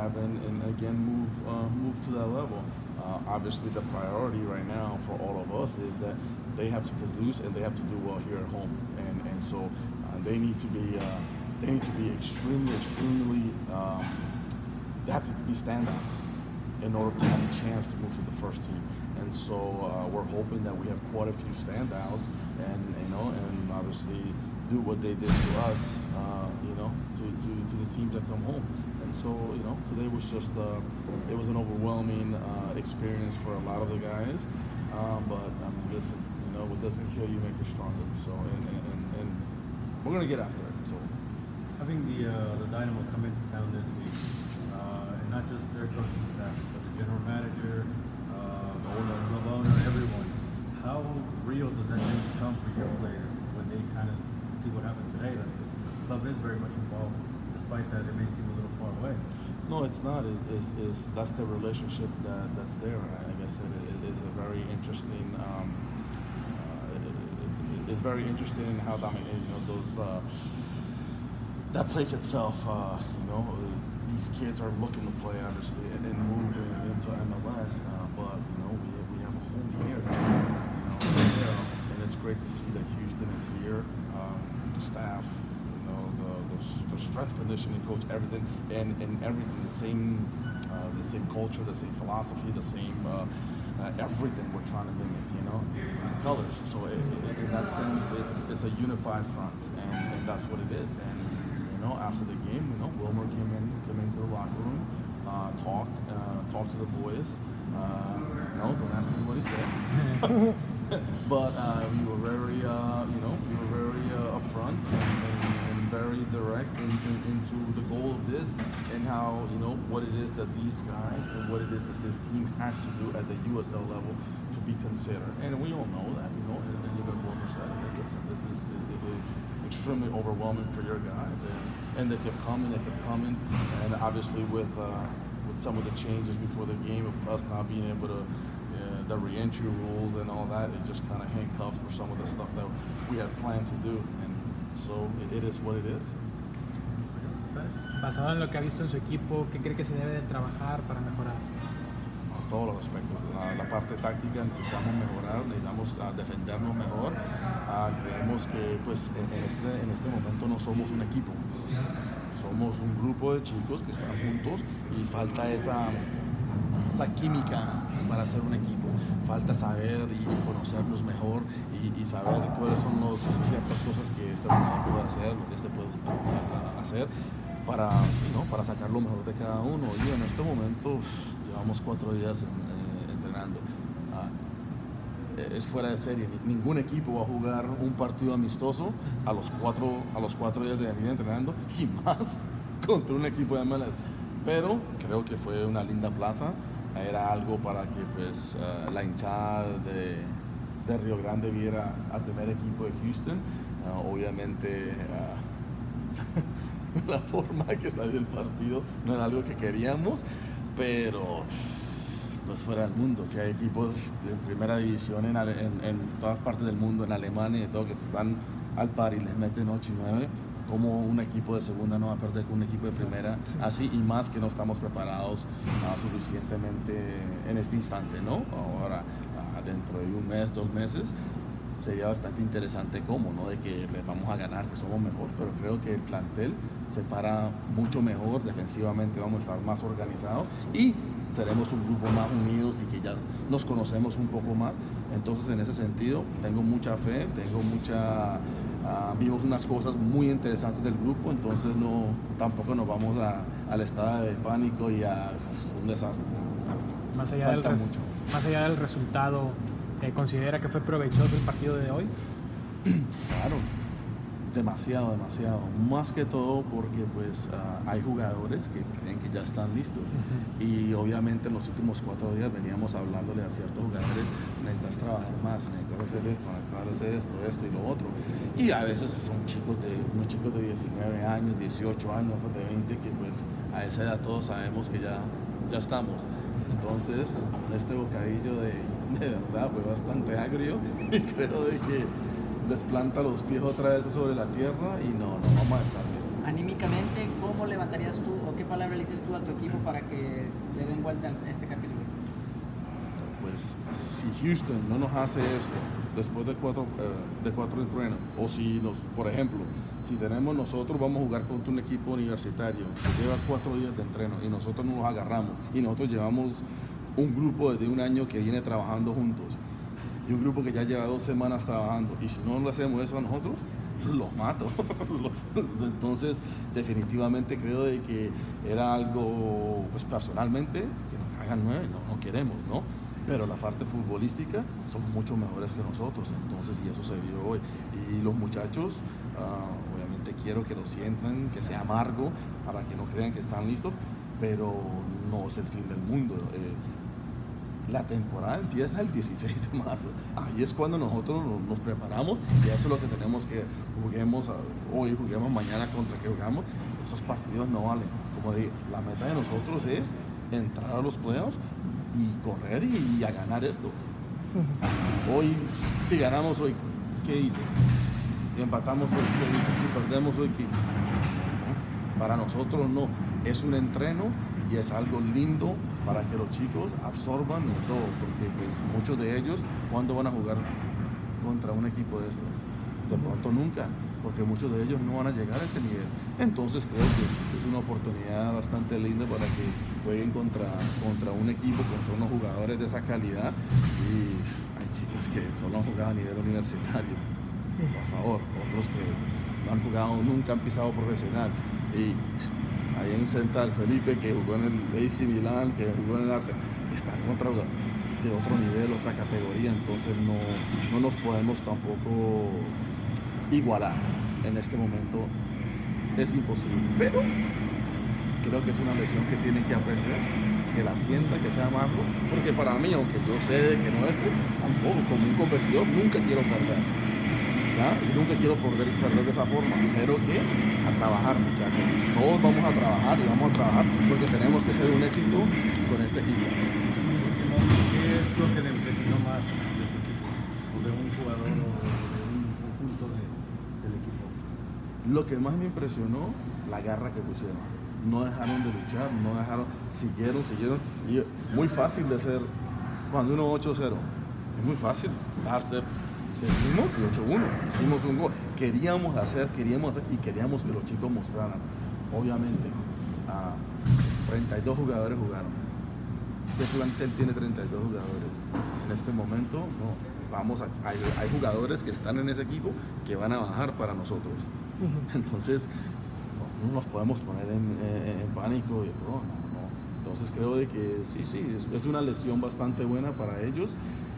have and again move to that level. Obviously, the priority right now for all of us is that they have to produce and they have to do well here at home, and so they need to be extremely they have to be standouts in order to have a chance to move to the first team. And so we're hoping that we have quite a few standouts, and obviously do what they did to us, to the teams that come home. And so, today was just it was an overwhelming experience for a lot of the guys. But I mean, listen, what doesn't kill you make you stronger. So, and we're gonna get after it. So, having the Dynamo come into town this week, and not just their coaching staff, but the general manager, the owner, everyone. How real does that thing become for your players when they kind of see what happened today? That the club is very much involved, despite that it may seem a little far away. No, it's not. That's the relationship that's there. I guess it is a very interesting. It's very interesting in how those that place itself. These kids are looking to play obviously and move into MLS, but we have a home here. And it's great to see that Houston is here. The staff, the strength conditioning coach, everything, and everything the same culture, the same philosophy, the same everything we're trying to mimic, colors. So in that sense, it's a unified front, and that's what it is. And after the game, Wilmer came into the locker room, talked to the boys. No, don't ask me what he said. But we were very, upfront and very direct into the goal of this, and how what it is that these guys and what it is that this team has to do at the USL level to be considered. And we all know that, and even Wilmer said, listen, this is extremely overwhelming for your guys, and they kept coming, and obviously with some of the changes before the game, of us not being able to, the re-entry rules and all that, it just kind of handcuffs for some of the stuff that we had planned to do, and so it is what it is. Basado en lo que ha visto en su equipo, ¿qué cree que se debe de trabajar para mejorar? Todos los aspectos. La parte táctica necesitamos mejorar, necesitamos defendernos mejor. Creemos que pues en este momento no somos un equipo, somos un grupo de chicos que están juntos y falta esa química para ser un equipo. Falta saber y conocernos mejor y saber cuáles son ciertas cosas que este puede hacer, lo que este puede hacer para sacar lo mejor de cada uno. Y en este momento llevamos 4 días entrenando. Es fuera de serie. Ningún equipo va a jugar un partido amistoso a los 4 días de venir entrenando, y más contra un equipo de MLS. Pero creo que fue una linda plaza. Era algo para que pues la hinchada de Río Grande viera al primer equipo de Houston. Obviamente la forma que salió el partido no era algo que queríamos, pero pues fuera del mundo. Si hay equipos de primera división en todas partes del mundo, en Alemania y todo, que están al par y les meten 8 y 9, como un equipo de segunda no va a perder con un equipo de primera, así, y más que no estamos preparados suficientemente en este instante, ¿no? Ahora, dentro de 1 mes, 2 meses, sería bastante interesante de que les vamos a ganar, que somos mejor, pero creo que el plantel se para mucho mejor, defensivamente vamos a estar más organizados y seremos un grupo más unidos y que ya nos conocemos un poco más. Entonces, en ese sentido, tengo mucha fe, vimos unas cosas muy interesantes del grupo, entonces tampoco nos vamos al estado de pánico y a un desastre. Más allá del resultado, ¿considera que fue provechoso el partido de hoy? Claro, demasiado. Más que todo porque pues hay jugadores que creen que ya están listos. Y obviamente en los últimos 4 días veníamos hablándole a ciertos jugadores: necesitas trabajar más, necesitas hacer esto y lo otro. Y a veces son unos chicos de 19 años, 18 años, otros de 20, que pues a esa edad todos sabemos que ya estamos. Entonces, este bocadillo de verdad fue bastante agrio y creo de que les planta los pies otra vez sobre la tierra y no vamos a estar bien. Anímicamente, ¿cómo levantarías tú o qué palabra le dices tú a tu equipo para que le den vuelta a este capítulo? Pues si Houston no nos hace esto después de cuatro entrenos, o si por ejemplo, si nosotros vamos a jugar contra un equipo universitario que lleva 4 días de entreno y nosotros nos agarramos y nosotros llevamos un grupo desde un año que viene trabajando juntos y un grupo que ya lleva 2 semanas trabajando, y si no le hacemos eso a nosotros, los mato. Entonces definitivamente creo de que era algo, pues personalmente, que nos hagan 9, no queremos, ¿no? Pero la parte futbolística son mucho mejores que nosotros, entonces, y eso se vio hoy. Y los muchachos, obviamente quiero que lo sientan, que sea amargo, para que no crean que están listos, pero no es el fin del mundo. La temporada empieza el 16 de marzo, ahí es cuando nosotros nos preparamos, y eso es lo que tenemos que juguemos hoy, juguemos mañana, contra que jugamos, esos partidos no valen. Como digo, la meta de nosotros es entrar a los playoffs y correr y a ganar esto. Hoy, si ganamos hoy, ¿qué hice? Y empatamos hoy, ¿qué hice? Si perdemos hoy, ¿qué? Para nosotros no, es un entreno y es algo lindo para que los chicos absorban y todo, porque pues muchos de ellos, ¿cuándo van a jugar contra un equipo de estos? De pronto nunca, porque muchos de ellos no van a llegar a ese nivel. Entonces creo que es una oportunidad bastante linda para que jueguen contra un equipo, contra unos jugadores de esa calidad, y hay chicos que solo han jugado a nivel universitario, por favor, otros que no han jugado, nunca han pisado profesional. Y ahí en Central, Felipe, que jugó en el AC Milán, que jugó en el Arsenal, está contra de otro nivel, otra categoría, entonces no nos podemos tampoco igualar. En este momento es imposible, pero creo que es una lección que tienen que aprender, que la sienta, que sea amargo, porque para mí, aunque yo sé que no tampoco como un competidor nunca quiero perder, ¿ya? Y nunca quiero perder de esa forma, pero que a trabajar, muchachos, todos vamos a trabajar y vamos a trabajar porque tenemos que ser un éxito con este equipo. ¿Qué es lo que le impresionó más de su equipo, o de un jugador, o de un conjunto del equipo? Lo que más me impresionó, la garra que pusieron. No dejaron de luchar, siguieron. Y muy fácil de ser, cuando uno 8-0, es muy fácil darse. Seguimos y 8-1, hicimos un gol. Queríamos hacer y queríamos que los chicos mostraran. Obviamente, 32 jugadores jugaron. ¿Qué plantel tiene 32 jugadores? En este momento, no. Hay jugadores que están en ese equipo que van a bajar para nosotros. Entonces, no nos podemos poner en pánico y no. Entonces creo de que sí, es una lesión bastante buena para ellos,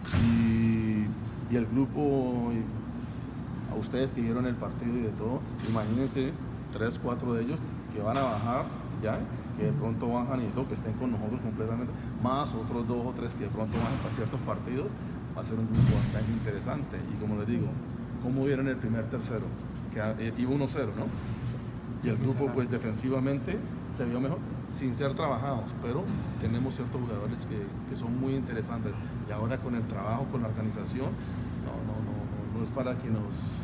y el grupo, a ustedes que vieron el partido y de todo, imagínense 3, 4 de ellos que van a bajar ya, que de pronto bajan y todo, que estén con nosotros completamente, más otros 2 o 3 que de pronto bajan para ciertos partidos. Va a ser un grupo bastante interesante. Y como les digo, ¿cómo vieron el primer tercero? Que iba 1-0, ¿no? Y el grupo pues defensivamente se vio mejor, sin ser trabajados, pero tenemos ciertos jugadores que son muy interesantes, y ahora con el trabajo, con la organización, no es para que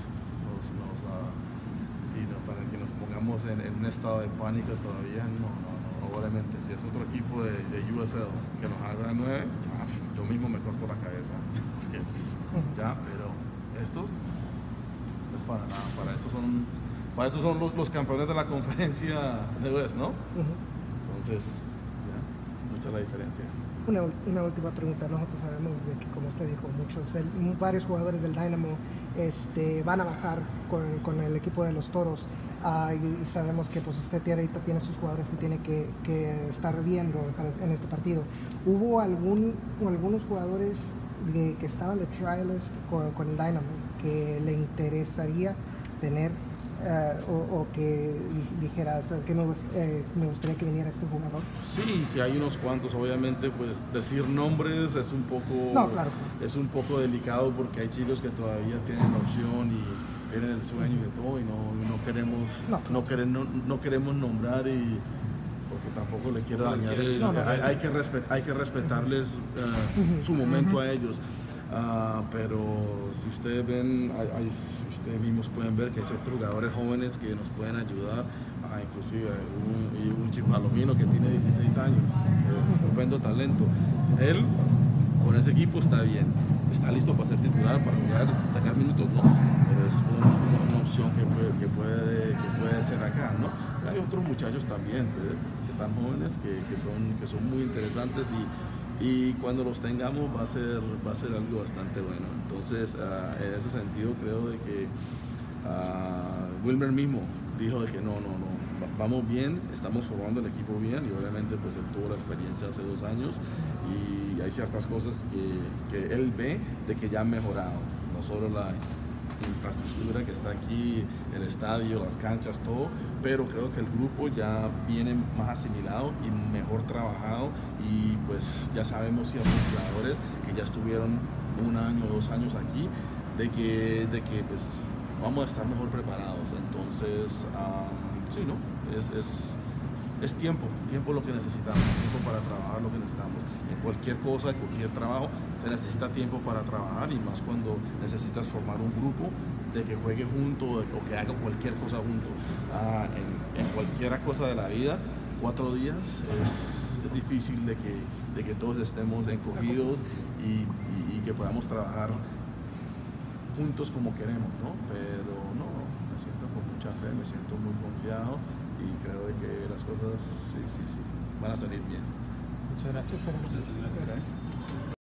para que nos pongamos en un estado de pánico todavía, obviamente, si es otro equipo de USL que nos haga 9, yo mismo me corto la cabeza, porque, pero estos no es para nada, para eso son los campeones de la conferencia de West, ¿no? Entonces, mucha la diferencia. Una última pregunta. Nosotros sabemos de que, como usted dijo, varios jugadores del Dynamo van a bajar con el equipo de los Toros, y sabemos que pues usted ahorita tiene sus jugadores que tiene que estar viendo en este partido. ¿Hubo algunos jugadores que estaban de trialist con el Dynamo que le interesaría tener, o que dijera, que me gustaría que viniera este jugador? Sí, hay unos cuantos. Obviamente, pues decir nombres es un poco, es un poco delicado, porque hay chicos que todavía tienen la opción y tienen el sueño y todo, y no queremos nombrar, y porque tampoco le quiero dañar. Hay que respetarles su momento a ellos. Pero si ustedes ven, ustedes mismos pueden ver que hay ciertos jugadores jóvenes que nos pueden ayudar. Ajá, inclusive un Chipalomino que tiene 16 años, estupendo talento. Él con ese equipo está bien, está listo para ser titular, para jugar, sacar minutos, no, pero eso es una opción que puede ser acá, ¿no? Hay otros muchachos también que están jóvenes, que son muy interesantes y cuando los tengamos va a ser algo bastante bueno. Entonces, en ese sentido creo de que Wilmer mismo dijo de que no, vamos bien, estamos formando el equipo bien, y obviamente pues él tuvo la experiencia hace 2 años y hay ciertas cosas que él ve de que ya han mejorado, no solo la infraestructura que está aquí, el estadio, las canchas, todo, pero creo que el grupo ya viene más asimilado y mejor trabajado, y pues ya sabemos ciertos jugadores que ya estuvieron 1 año, 2 años aquí, de que pues vamos a estar mejor preparados. Entonces, sí, ¿no? Es tiempo lo que necesitamos, tiempo para trabajar lo que necesitamos. En cualquier cosa, en cualquier trabajo, se necesita tiempo para trabajar, y más cuando necesitas formar un grupo de que juegue junto o que haga cualquier cosa junto. En cualquier cosa de la vida, 4 días es difícil de que todos estemos encogidos y que podamos trabajar juntos como queremos, ¿no? Pero no, me siento con mucha fe, me siento muy confiado y creo de que las cosas sí van a salir bien. Muchas gracias. Gracias.